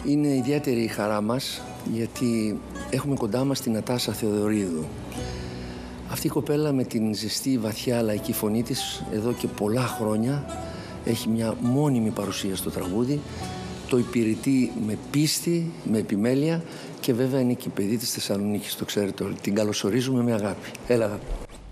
Είναι ιδιαίτερη η χαρά μας, γιατί έχουμε κοντά μας την Νατάσα Θεοδωρίδου. Αυτή η κοπέλα με την ζεστή, βαθιά, λαϊκή φωνή της, εδώ και πολλά χρόνια, έχει μια μόνιμη παρουσία στο τραγούδι. Το υπηρετεί με πίστη, με επιμέλεια και βέβαια είναι και η παιδί της Θεσσαλονίκης, το ξέρετε όλοι. Την καλωσορίζουμε με αγάπη. Έλα, αγάπη.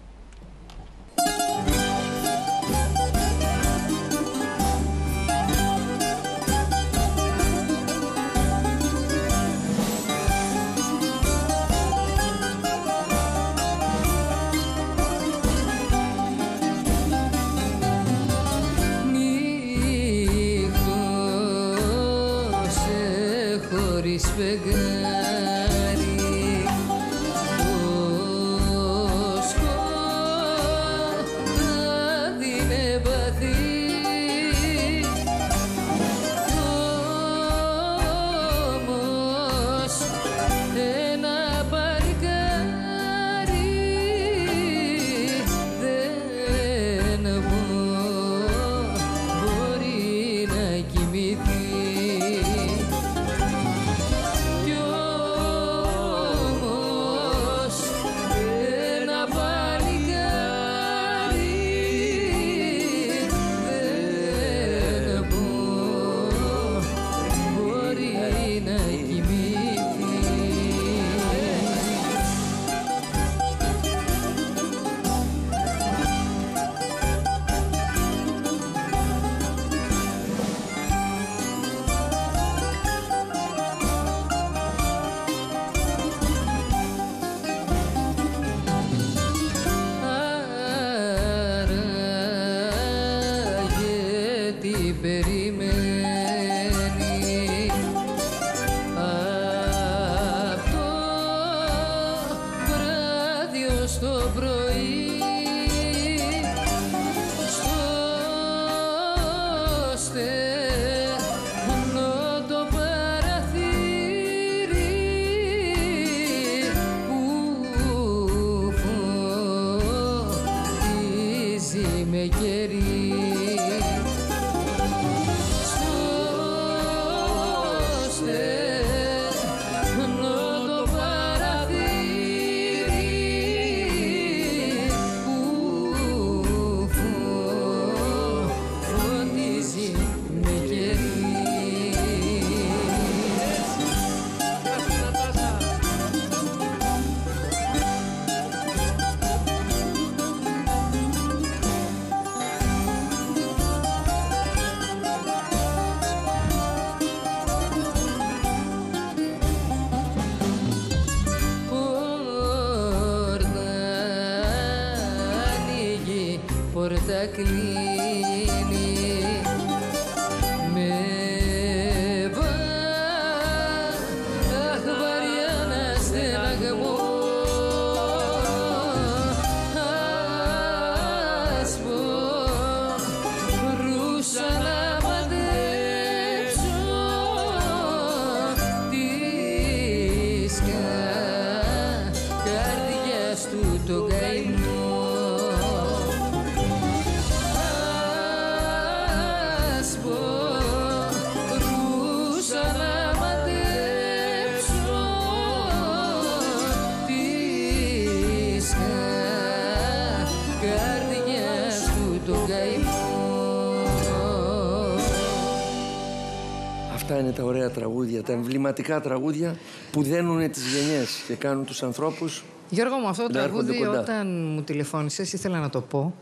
Αυτά είναι τα ωραία τραγούδια, τα εμβληματικά τραγούδια που δένουν τις γενιές και κάνουν τους ανθρώπους. Γιώργο μου, αυτό το τραγούδι όταν μου τηλεφώνησες ήθελα να το πω.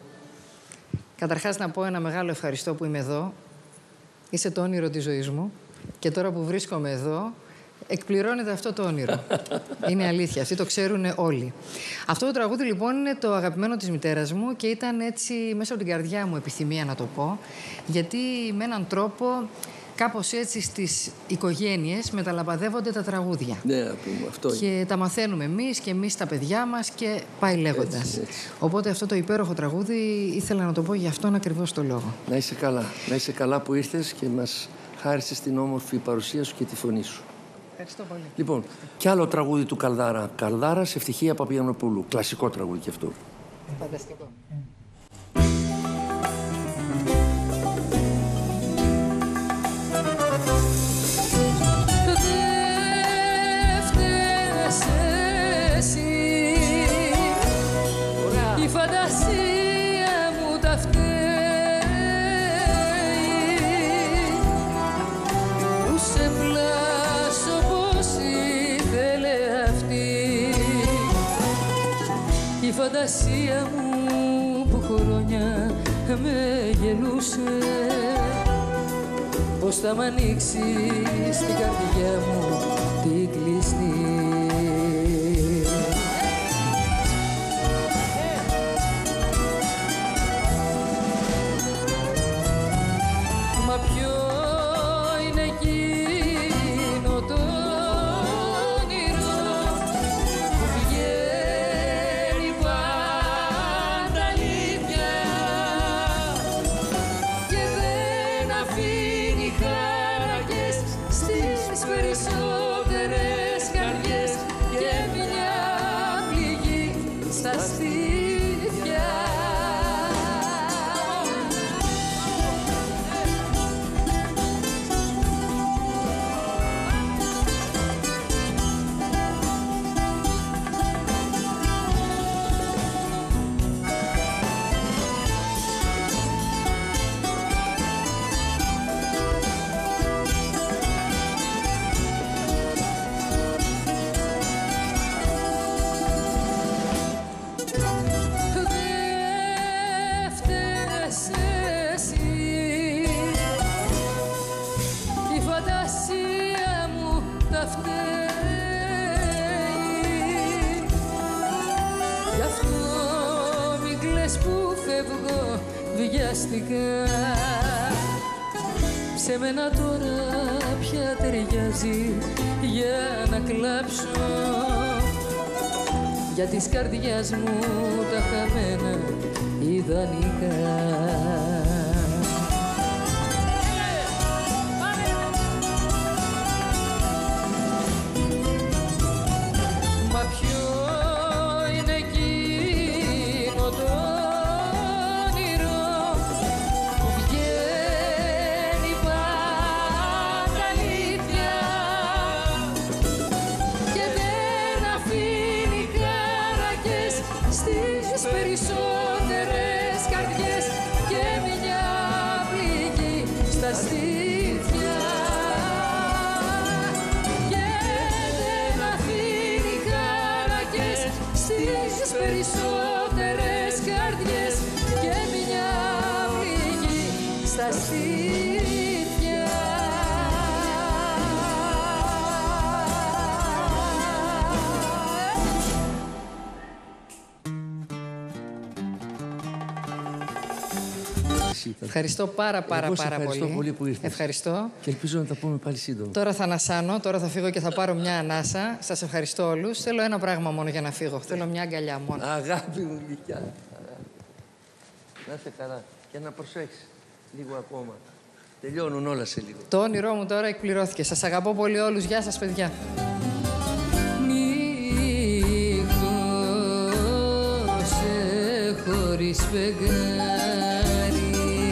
Καταρχάς να πω ένα μεγάλο ευχαριστώ που είμαι εδώ. Είσαι το όνειρο της ζωής μου και τώρα που βρίσκομαι εδώ εκπληρώνεται αυτό το όνειρο. Είναι αλήθεια, αυτοί το ξέρουν όλοι. Αυτό το τραγούδι λοιπόν είναι το αγαπημένο της μητέρας μου και ήταν έτσι μέσα από την καρδιά μου επιθυμία να το πω, γιατί με έναν τρόπο κάπως έτσι στις οικογένειες μεταλαμπαδεύονται τα τραγούδια. Ναι, αυτό και είναι. Τα μαθαίνουμε εμείς και εμείς τα παιδιά μας και πάει λέγοντας. Έτσι. Οπότε αυτό το υπέροχο τραγούδι ήθελα να το πω για αυτόν ακριβώς το λόγο. Να είσαι καλά. Να είσαι καλά που ήρθες και μας χάρισες την όμορφη παρουσία σου και τη φωνή σου. Ευχαριστώ πολύ. Λοιπόν, κι άλλο τραγούδι του Καλδάρα. Καλδάρας, Ευτυχία Παπαγιαννοπούλου. Κλασικό τραγούδι κι αυτό. Φανταστικό. φαντασία μου που χρόνια με γελούσε, πως θα μ' ανοίξεις την καρδιά μου την κλειστή. Μα ποιο είναι εκείνο το όνειρο που βγαίνει πάντα αλήθεια και δεν αφήνει χαρακές στις περισσότερες καρδιές και μια πληγή στα στήθια. Βιαστικά σε μένα τώρα πια ταιριάζει για να κλάψω για της καρδιάς μου τα χαμένα ιδανικά. Μα ποιο είναι εκείνο το στις περισσότερες καρδιές και μια πληγή στα στήθια και δεν αφήνει χαρακές στις περισσότερες καρδιές και μια πληγή στα στήθια. Ευχαριστώ πάρα πολύ που ήρθες. Ευχαριστώ. Και ελπίζω να τα πούμε πάλι σύντομα. Τώρα θα ανασάνω, τώρα θα φύγω και θα πάρω μια ανάσα. Σας ευχαριστώ όλους. Θέλω ένα πράγμα μόνο για να φύγω. Θέλω μια αγκαλιά μόνο. Αγάπη μου γλυκιά. Να είσαι καλά. Και να προσέξεις λίγο ακόμα. Τελειώνουν όλα σε λίγο. Το όνειρό μου τώρα εκπληρώθηκε. Σας αγαπώ πολύ όλους. Γεια σας, παιδιά. Χωρίς φεγγάρι.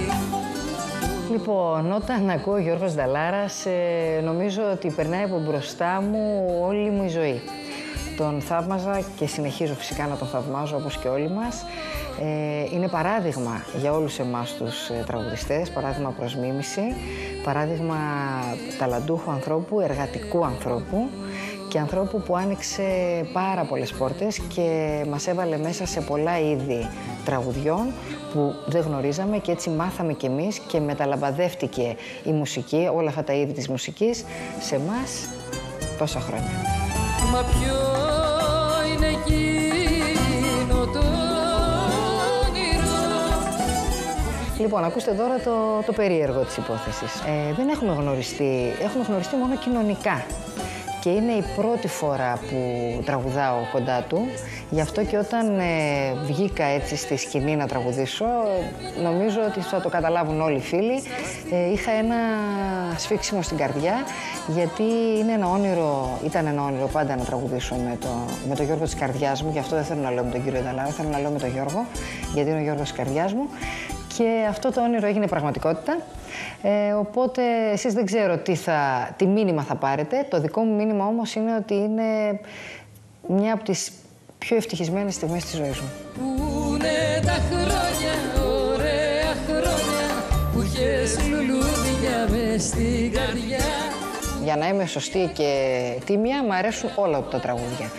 Λοιπόν, όταν ακούω Γιώργος Νταλάρας, νομίζω ότι περνάει από μπροστά μου όλη μου η ζωή. Τον θαύμαζα και συνεχίζω φυσικά να τον θαυμάζω όπως και όλοι μας. Είναι παράδειγμα για όλους εμάς τους τραγουδιστές, παράδειγμα προς μίμηση, παράδειγμα ταλαντούχου ανθρώπου, εργατικού ανθρώπου και ανθρώπου που άνοιξε πάρα πολλές πόρτες και μας έβαλε μέσα σε πολλά είδη τραγουδιών που δεν γνωρίζαμε και έτσι μάθαμε κι εμείς και μεταλαμπαδεύτηκε η μουσική, όλα αυτά τα είδη της μουσικής, σε εμάς τόσα χρόνια. Μα ποιο είναι εκείνο το όνειρο. Λοιπόν, ακούστε τώρα το περίεργο της υπόθεσης. Δεν έχουμε γνωριστεί, έχουμε γνωριστεί μόνο κοινωνικά. Και είναι η πρώτη φορά που τραγουδάω κοντά του. Γι' αυτό και όταν βγήκα έτσι στη σκηνή να τραγουδήσω, νομίζω ότι θα το καταλάβουν όλοι οι φίλοι. Είχα ένα σφίξιμο στην καρδιά, γιατί είναι ένα όνειρο, ήταν ένα όνειρο πάντα να τραγουδήσω με τον Γιώργο της καρδιάς μου. Γι' αυτό δεν θέλω να λέω με τον κύριο Νταλάρα, θέλω να λέω με τον Γιώργο, γιατί είναι ο Γιώργος της καρδιάς μου. Και αυτό το όνειρο έγινε πραγματικότητα. Οπότε εσείς δεν ξέρω τι μήνυμα θα πάρετε. Το δικό μου μήνυμα όμως είναι ότι είναι μια από τις πιο ευτυχισμένες στιγμές της ζωής μου. Πού είναι τα χρόνια, ωραία χρόνια, που είχες λουλούδια μες στην καρδιά. Για να είμαι σωστή και τίμια, μου αρέσουν όλα τα τραγούδια.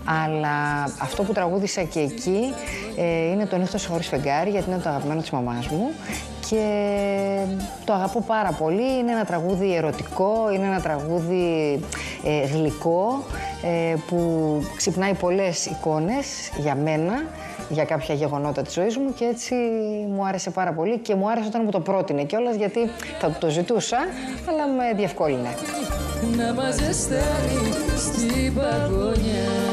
Αλλά αυτό που τραγούδισα και εκεί είναι το Νύχτος χωρίς φεγγάρι, γιατί είναι το αγαπημένο της μαμάς μου και το αγαπώ πάρα πολύ. Είναι ένα τραγούδι ερωτικό, είναι ένα τραγούδι γλυκό που ξυπνάει πολλές εικόνες για μένα, για κάποια γεγονότα της ζωής μου και έτσι μου άρεσε πάρα πολύ και μου άρεσε όταν μου το πρότεινε κιόλας, γιατί θα το ζητούσα, αλλά με διευκόλυνε. Να μαζεστάρει στην παγωνιά.